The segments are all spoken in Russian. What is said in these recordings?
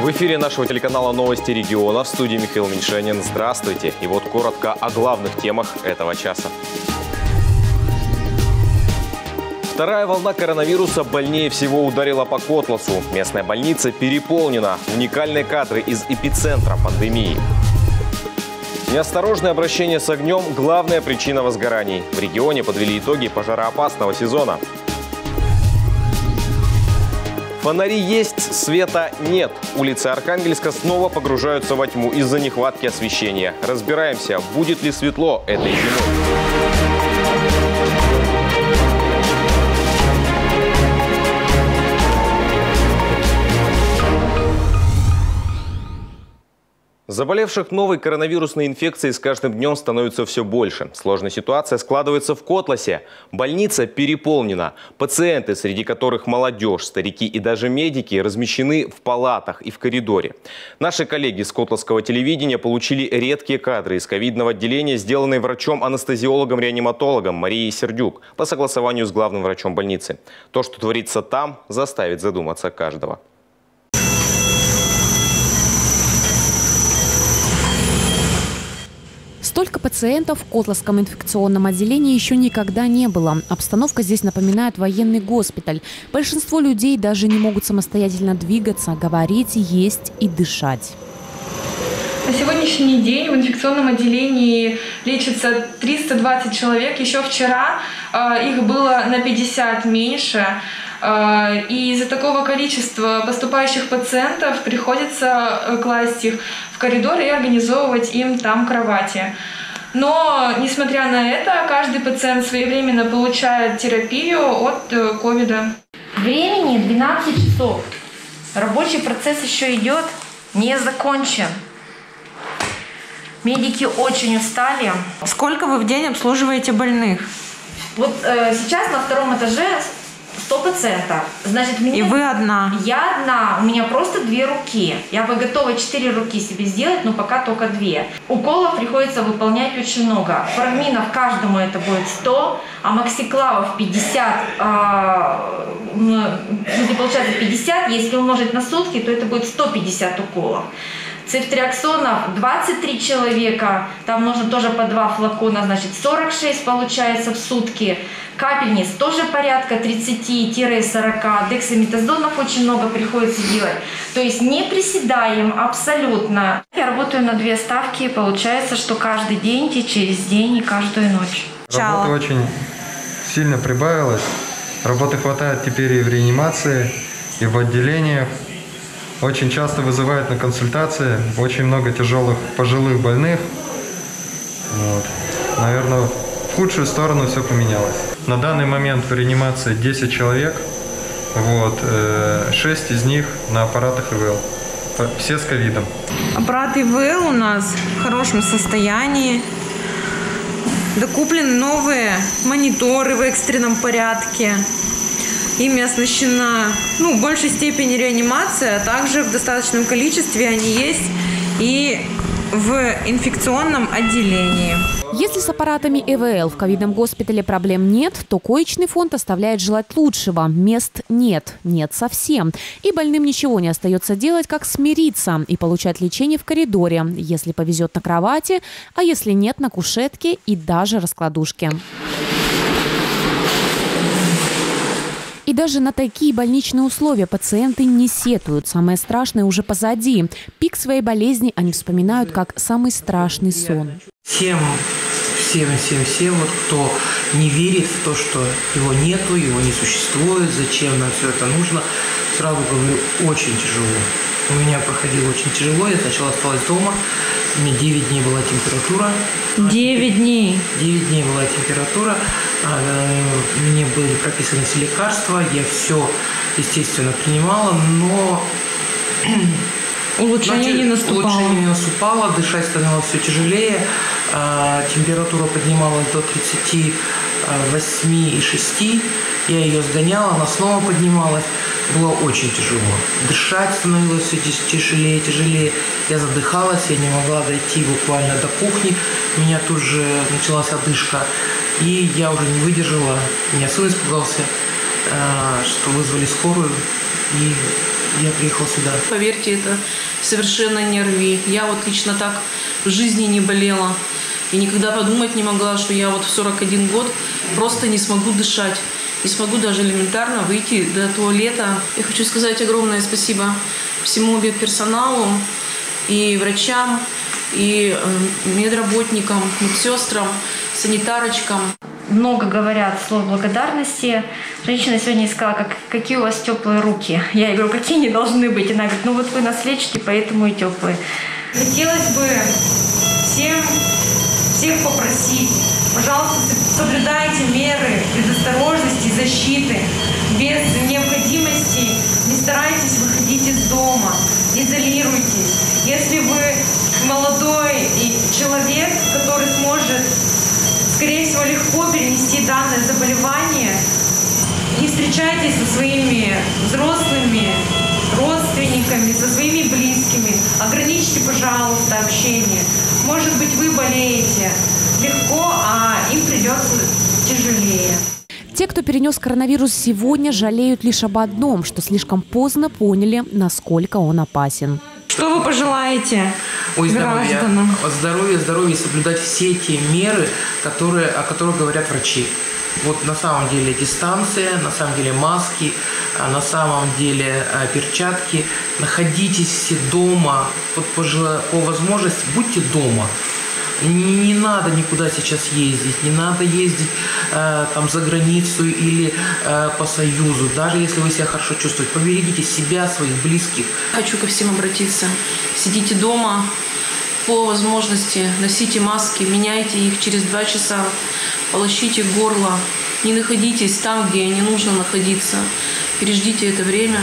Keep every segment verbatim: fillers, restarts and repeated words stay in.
В эфире нашего телеканала «Новости региона», в студии Михаил Меньшенин. Здравствуйте. И вот коротко о главных темах этого часа. Вторая волна коронавируса больнее всего ударила по Котласу. Местная больница переполнена. Уникальные кадры из эпицентра пандемии. Неосторожное обращение с огнем – главная причина возгораний. В регионе подвели итоги пожароопасного сезона. Фонари есть, света нет. Улицы Архангельска снова погружаются во тьму из-за нехватки освещения. Разбираемся, будет ли светло этой зимой. Заболевших новой коронавирусной инфекцией с каждым днем становится все больше. Сложная ситуация складывается в Котласе. Больница переполнена. Пациенты, среди которых молодежь, старики и даже медики, размещены в палатах и в коридоре. Наши коллеги с котласского телевидения получили редкие кадры из ковидного отделения, сделанные врачом-анестезиологом-реаниматологом Марией Сердюк по согласованию с главным врачом больницы. То, что творится там, заставит задуматься каждого. Столько пациентов в Котласском инфекционном отделении еще никогда не было. Обстановка здесь напоминает военный госпиталь. Большинство людей даже не могут самостоятельно двигаться, говорить, есть и дышать. На сегодняшний день в инфекционном отделении лечится триста двадцать человек. Еще вчера э, их было на пятьдесят меньше. Э, и из-за такого количества поступающих пациентов приходится класть их в коридор и организовывать им там кровати. Но, несмотря на это, каждый пациент своевременно получает терапию от ковида. Времени двенадцать часов. Рабочий процесс еще идет, не закончен. Медики очень устали. Сколько вы в день обслуживаете больных? Вот э, сейчас на втором этаже сто пациентов. Значит, мне... И вы одна? Я одна. У меня просто две руки. Я бы готова четыре руки себе сделать, но пока только две. Уколов приходится выполнять очень много. Фрагминов каждому это будет сто, а максиклавов пятьдесят. Э, если получается пятьдесят, если умножить на сутки, то это будет сто пятьдесят уколов. Цифтриаксонов двадцать три человека, там нужно тоже по два флакона, значит сорок шесть получается в сутки. Капельниц тоже порядка тридцати-сорока. Дексаметазонов очень много приходится делать. То есть не приседаем абсолютно. Я работаю на две ставки, получается, что каждый день, и через день, и каждую ночь. Работа очень сильно прибавилась. Работы хватает теперь и в реанимации, и в отделениях. Очень часто вызывают на консультации, очень много тяжелых пожилых больных. Вот. Наверное, в худшую сторону все поменялось. На данный момент в реанимации десять человек, вот, шесть из них на аппаратах ИВЛ. Все с ковидом. Аппарат ИВЛ у нас в хорошем состоянии. Докуплены новые мониторы в экстренном порядке. Ими оснащена, ну, в большей степени реанимация, а также в достаточном количестве они есть и в инфекционном отделении. Если с аппаратами ИВЛ в ковидном госпитале проблем нет, то коечный фонд оставляет желать лучшего. Мест нет, нет совсем. И больным ничего не остается делать, как смириться и получать лечение в коридоре, если повезет на кровати, а если нет, на кушетке и даже раскладушке. И даже на такие больничные условия пациенты не сетуют. Самое страшное уже позади. Пик своей болезни они вспоминают как самый страшный сон. Всем, всем, всем, всем, вот, кто не верит в то, что его нету, его не существует, зачем нам все это нужно, сразу говорю, очень тяжело. У меня проходило очень тяжело, я сначала осталась дома, у меня девять дней была температура. девять дней? девять дней была температура, мне были прописаны все лекарства, я все, естественно, принимала, но улучшение не наступало. Улучшение не наступало, дышать становилось все тяжелее, температура поднималась до тридцати восьми и шести, я ее сгоняла, она снова поднималась. Было очень тяжело. Дышать становилось все тяжелее, тяжелее. Я задыхалась, я не могла дойти буквально до кухни. У меня тут же началась одышка. И я уже не выдержала. Меня сын испугался, что вызвали скорую. И я приехал сюда. Поверьте, это совершенно не ОРВИ. Я вот лично так в жизни не болела. И никогда подумать не могла, что я вот в сорок один год просто не смогу дышать. Не смогу даже элементарно выйти до туалета. Я хочу сказать огромное спасибо всему медперсоналу и врачам, и медработникам, медсестрам, санитарочкам. Много говорят слов благодарности. Женщина сегодня сказала, как, какие у вас теплые руки. Я ей говорю, какие они должны быть. Она говорит, ну вот вы нас лечите, поэтому и теплые. Хотелось бы всем, всех попросить, пожалуйста, соблюдайте меры предосторожности и защиты. Без необходимости не старайтесь выходить из дома, изолируйтесь. Если вы молодой человек, который сможет, скорее всего, легко перенести данное заболевание, не встречайтесь со своими взрослыми, родственниками, со своими близкими. Ограничьте, пожалуйста, общение. Может быть, вы болеете легко, а им придется тяжелее. Те, кто перенес коронавирус сегодня, жалеют лишь об одном, что слишком поздно поняли, насколько он опасен. Что вы пожелаете Ой, здоровья, гражданам? здоровье, здоровье, соблюдать все те меры, которые, о которых говорят врачи. Вот на самом деле дистанция, на самом деле маски, на самом деле перчатки. Находитесь все дома, вот по, по возможности будьте дома. Не, не надо никуда сейчас ездить, не надо ездить э, там за границу или э, по Союзу, даже если вы себя хорошо чувствуете. Поберегите себя, своих близких. Хочу ко всем обратиться. Сидите дома, по возможности носите маски, меняйте их через два часа, полощите горло, не находитесь там, где не нужно находиться. Переждите это время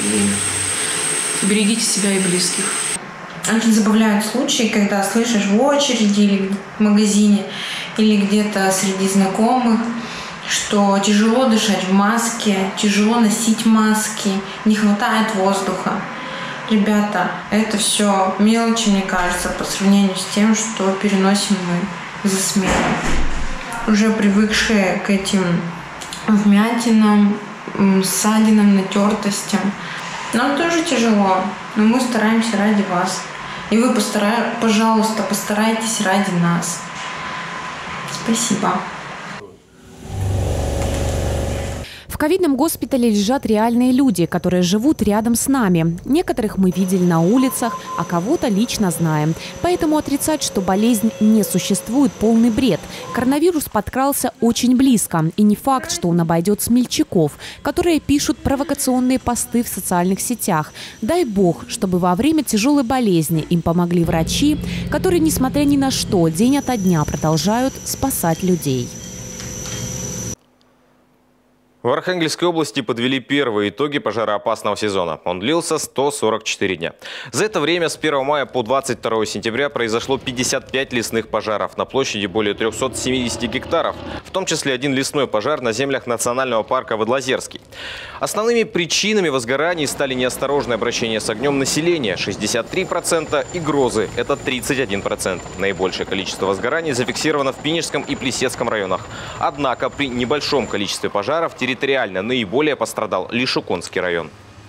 и берегите себя и близких. Очень забавляют случаи, когда слышишь в очереди или в магазине, или где-то среди знакомых, что тяжело дышать в маске, тяжело носить маски, не хватает воздуха. Ребята, это все мелочи, мне кажется, по сравнению с тем, что переносим мы за смену. Уже привыкшие к этим вмятинам, ссадинам, натертостям. Нам тоже тяжело, но мы стараемся ради вас. И вы, постара... пожалуйста, постарайтесь ради нас. Спасибо. В ковидном госпитале лежат реальные люди, которые живут рядом с нами. Некоторых мы видели на улицах, а кого-то лично знаем. Поэтому отрицать, что болезнь не существует, полный бред. Коронавирус подкрался очень близко. И не факт, что он обойдет смельчаков, которые пишут провокационные посты в социальных сетях. Дай бог, чтобы во время тяжелой болезни им помогли врачи, которые, несмотря ни на что, день ото дня продолжают спасать людей. В Архангельской области подвели первые итоги пожароопасного сезона. Он длился сто сорок четыре дня. За это время с первого мая по двадцать второе сентября произошло пятьдесят пять лесных пожаров на площади более трёхсот семидесяти гектаров, в том числе один лесной пожар на землях национального парка Водлозерский. Основными причинами возгораний стали неосторожное обращение с огнем населения – шестьдесят три процента, и грозы – это тридцать один процент. Наибольшее количество возгораний зафиксировано в Пинежском и Плесецком районах. Однако при небольшом количестве пожаров территория Территориально наиболее пострадал Лишуконский район.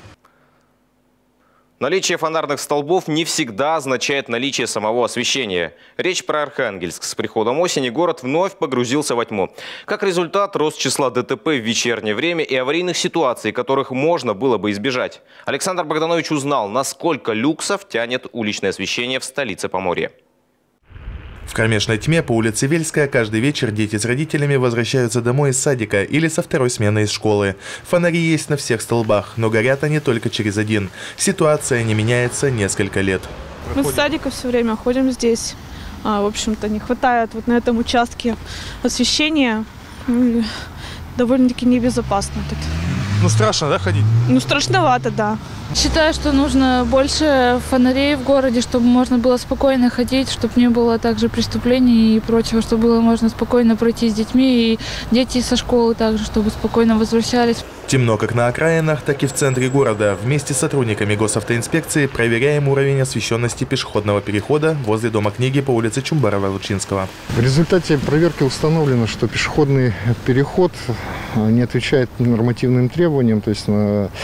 Наличие фонарных столбов не всегда означает наличие самого освещения. Речь про Архангельск. С приходом осени город вновь погрузился во тьму. Как результат, рост числа ДТП в вечернее время и аварийных ситуаций, которых можно было бы избежать. Александр Богданович узнал, насколько люксов тянет уличное освещение в столице Поморья. В кромешной тьме по улице Вельская каждый вечер дети с родителями возвращаются домой из садика или со второй смены из школы. Фонари есть на всех столбах, но горят они только через один. Ситуация не меняется несколько лет. Мы с садика все время ходим здесь. А, в общем-то, не хватает вот на этом участке освещения. Ну, довольно-таки небезопасно тут. Ну страшно, да, ходить? Ну страшновато, да. Считаю, что нужно больше фонарей в городе, чтобы можно было спокойно ходить, чтобы не было также преступлений и прочего, чтобы было можно спокойно пройти с детьми, и дети со школы также, чтобы спокойно возвращались. Темно как на окраинах, так и в центре города. Вместе с сотрудниками госавтоинспекции проверяем уровень освещенности пешеходного перехода возле Дома книги по улице Чумбарова-Лучинского. В результате проверки установлено, что пешеходный переход не отвечает нормативным требованиям, то есть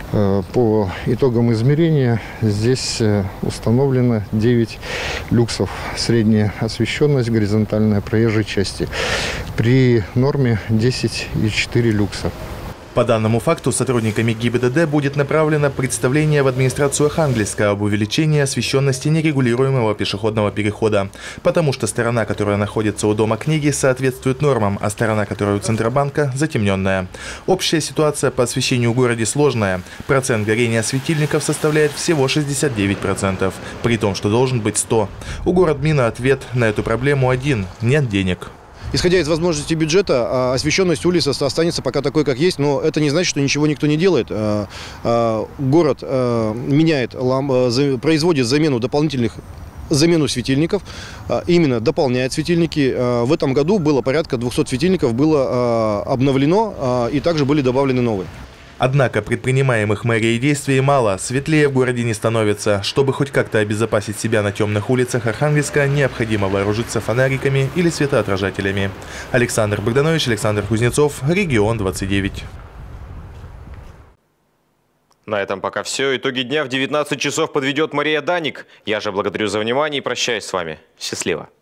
По итогам измерения здесь установлено девять люксов. Средняя освещенность, горизонтальная проезжей части. При норме десять и четыре люкса. По данному факту сотрудниками ГИБДД будет направлено представление в администрацию Архангельска об увеличении освещенности нерегулируемого пешеходного перехода, потому что сторона, которая находится у Дома книги, соответствует нормам, а сторона, которая у Центробанка, затемненная. Общая ситуация по освещению в городе сложная. Процент горения светильников составляет всего шестьдесят девять процентов, при том, что должен быть сто процентов. У городмина ответ на эту проблему один – нет денег. Исходя из возможностей бюджета, освещенность улиц останется пока такой, как есть, но это не значит, что ничего никто не делает. Город меняет, производит замену дополнительных замену светильников, именно дополняет светильники. В этом году было порядка двухсот светильников, было обновлено и также были добавлены новые. Однако предпринимаемых мэрией действий мало, светлее в городе не становится. Чтобы хоть как-то обезопасить себя на темных улицах Архангельска, необходимо вооружиться фонариками или светоотражателями. Александр Богданович, Александр Кузнецов, Регион двадцать девять. На этом пока все. Итоги дня в девятнадцать часов подведет Мария Даник. Я же благодарю за внимание и прощаюсь с вами. Счастливо.